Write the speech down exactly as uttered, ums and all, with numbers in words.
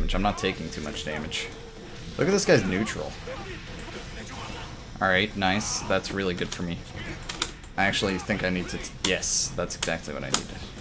damage. I'm not taking too much damage. Look at this guy's neutral. Alright, nice. That's really good for me. I actually think I need to... T yes, that's exactly what I needed.